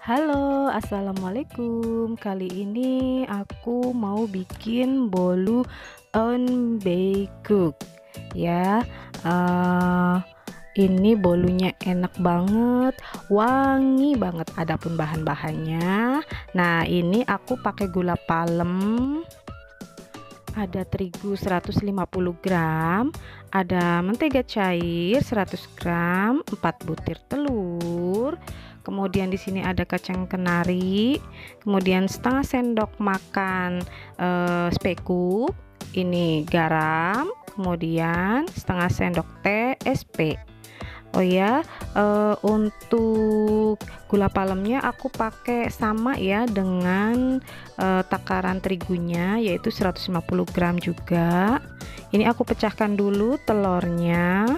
Halo, assalamualaikum. Kali ini aku mau bikin bolu onbeguk ya. eh, ini bolunya enak banget, wangi banget. Adapun bahan-bahannya, nah ini aku pakai gula palem, ada terigu 150 gram, ada mentega cair 100 gram, 4 butir telur. Kemudian di sini ada kacang kenari, kemudian setengah sendok makan speku, ini garam, kemudian setengah sendok teh SP. Oh ya, untuk gula palemnya aku pakai sama ya dengan takaran terigunya, yaitu 150 gram juga. Ini aku pecahkan dulu telurnya.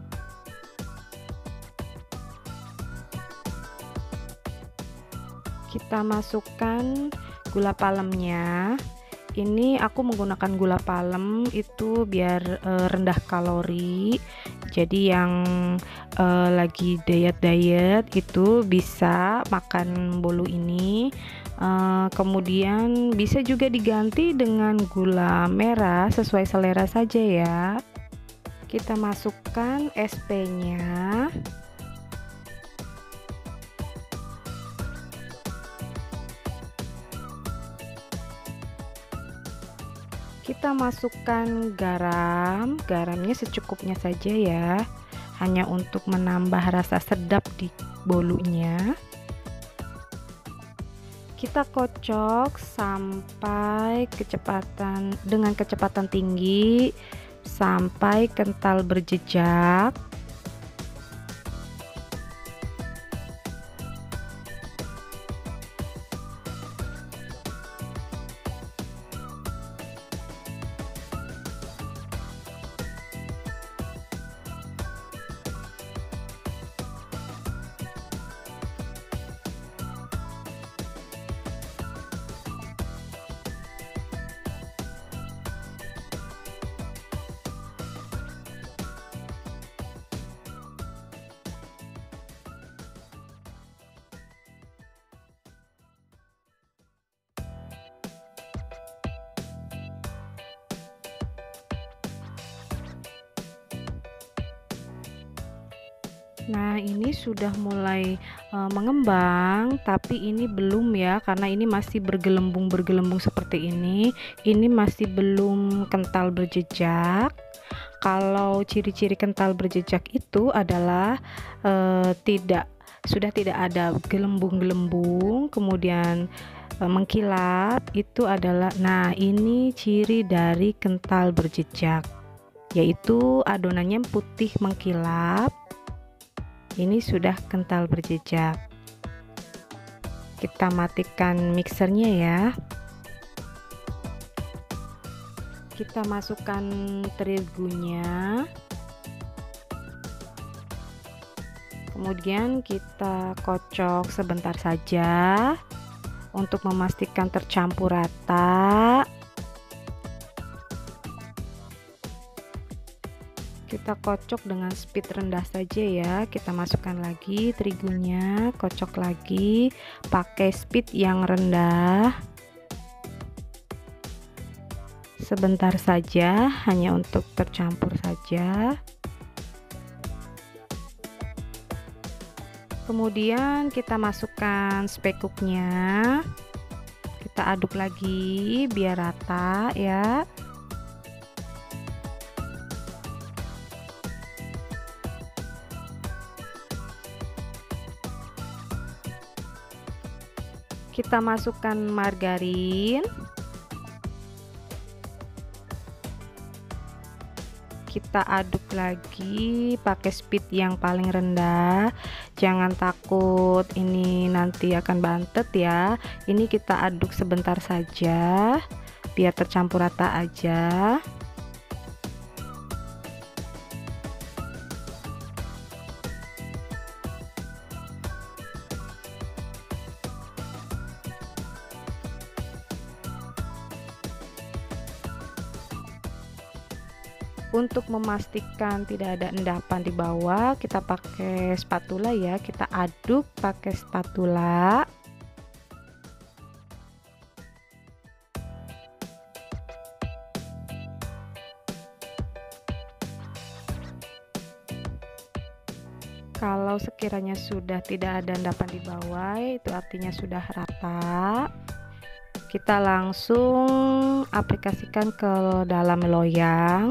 Kita masukkan gula palemnya. Ini aku menggunakan gula palem itu biar rendah kalori. Jadi yang lagi diet itu bisa makan bolu ini. Kemudian bisa juga diganti dengan gula merah sesuai selera saja ya. Kita masukkan SP-nya. Kita masukkan garamnya secukupnya saja ya, hanya untuk menambah rasa sedap di bolunya. Kita kocok sampai dengan kecepatan tinggi sampai kental berjejak. Nah, ini sudah mulai mengembang, tapi ini belum ya, karena ini masih bergelembung seperti ini. Ini masih belum kental berjejak. Kalau ciri-ciri kental berjejak itu adalah sudah tidak ada gelembung-gelembung, kemudian mengkilap. Itu adalah, nah ini ciri dari kental berjejak, yaitu adonannya putih mengkilap. Ini sudah kental berjejak. Kita matikan mixernya ya. Kita masukkan terigunya. Kemudian kita kocok sebentar saja untuk memastikan tercampur rata. Kita kocok dengan speed rendah saja ya. Kita masukkan lagi terigunya, kocok lagi pakai speed yang rendah. Sebentar saja, hanya untuk tercampur saja. Kemudian kita masukkan spekuknya. Kita aduk lagi biar rata ya. Kita masukkan margarin. Kita aduk lagi pakai speed yang paling rendah. Jangan takut ini nanti akan bantet ya. Ini kita aduk sebentar saja biar tercampur rata aja. Untuk memastikan tidak ada endapan di bawah, kita pakai spatula ya, kita aduk pakai spatula. Kalau sekiranya sudah tidak ada endapan di bawah, itu artinya sudah rata. Kita langsung aplikasikan ke dalam loyang.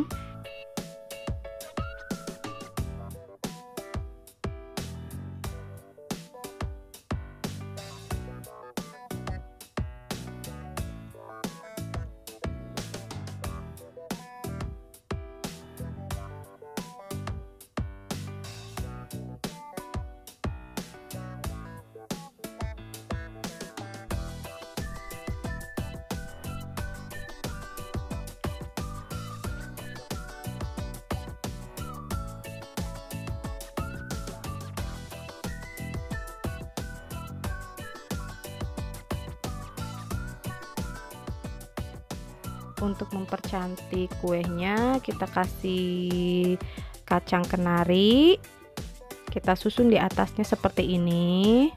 Untuk mempercantik kuenya, kita kasih kacang kenari, kita susun di atasnya seperti ini.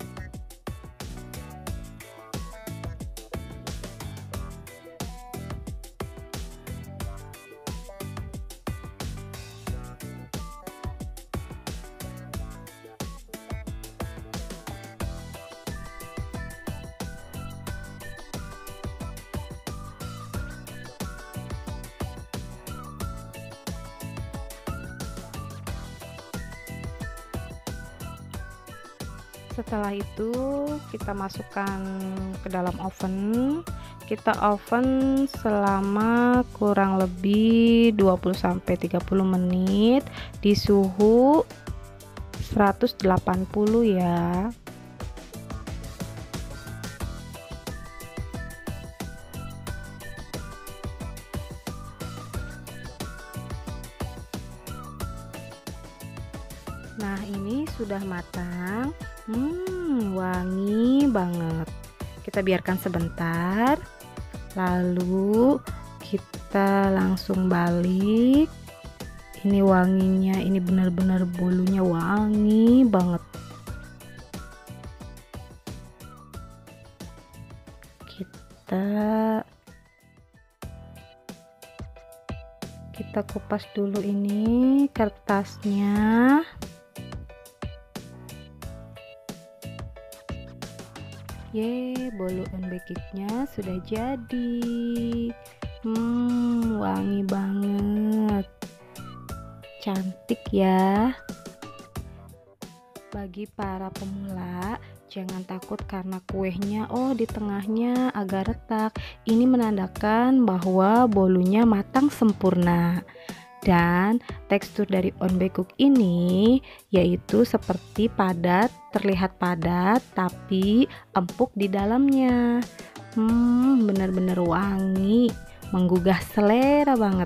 Setelah itu kita masukkan ke dalam oven. Kita oven selama kurang lebih 20-30 menit di suhu 180 ya. Nah, ini sudah matang. Wangi banget. Kita biarkan sebentar, lalu kita langsung balik. Ini wanginya, ini benar-benar bolunya wangi banget. Kita kupas dulu ini kertasnya. Bolu on-baked-nya sudah jadi. Wangi banget, cantik ya. Bagi para pemula, jangan takut karena kuenya di tengahnya agak retak. Ini menandakan bahwa bolunya matang sempurna. Dan tekstur dari on-baked ini yaitu seperti padat, terlihat padat tapi empuk di dalamnya. Benar-benar wangi, menggugah selera banget.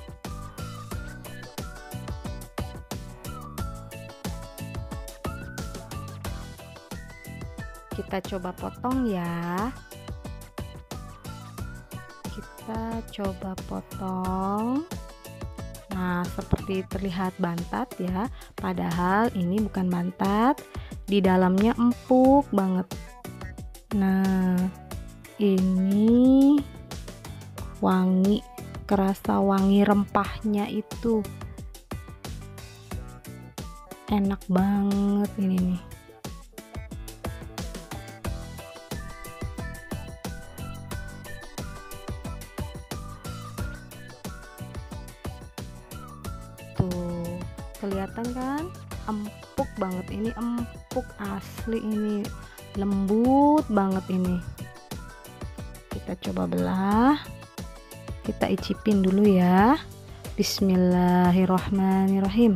Kita coba potong ya. Kita coba potong. Nah, seperti terlihat bantat ya, padahal ini bukan bantat, di dalamnya empuk banget. Nah, ini wangi, kerasa wangi rempahnya itu enak banget ini nih. Tuh, kelihatan kan? Empuk banget ini, empuk asli ini, lembut banget ini. Kita coba belah, kita icipin dulu ya. Bismillahirrohmanirrohim.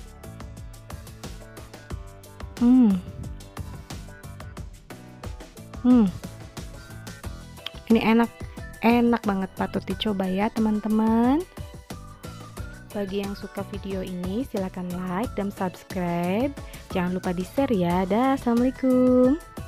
Ini enak banget, patut dicoba ya teman-teman. Bagi yang suka video ini silahkan like dan subscribe. Jangan lupa di share ya. Dah, assalamualaikum.